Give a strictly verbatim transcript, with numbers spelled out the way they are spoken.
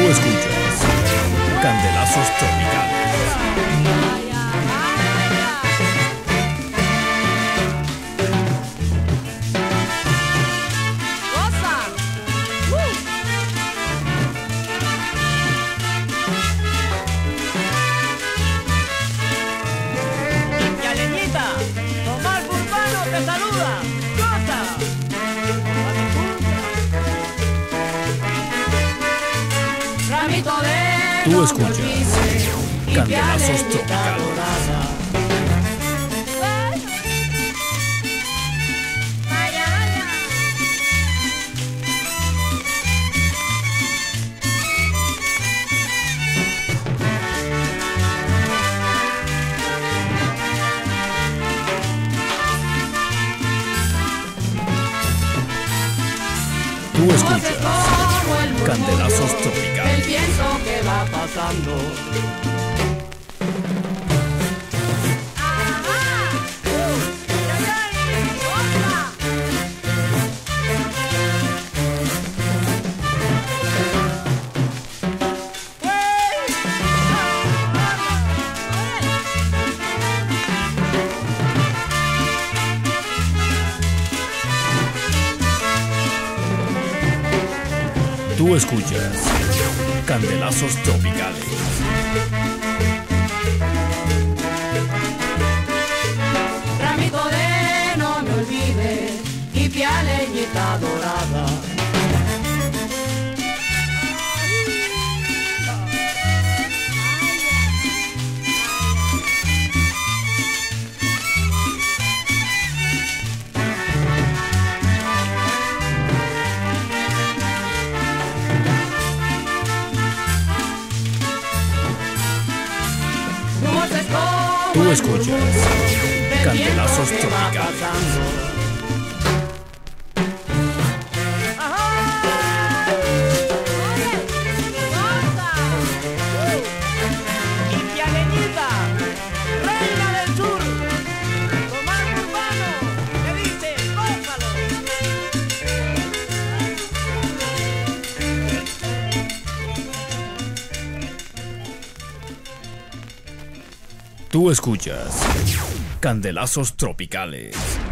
escuchas Candelazos Tropicales. ¡Te saluda! ¡Goza! Ramito de Tú escuchas Candelazos Tropicales. Tú escuchas Candelazos Tropicales. El viento que va pasando. Tú escuchas Candelazos Tropicales. Ramito de no me olvides y pia leñita dorada. Tú escuchas Candelazos Tropicales. Tú escuchas Candelazos Tropicales.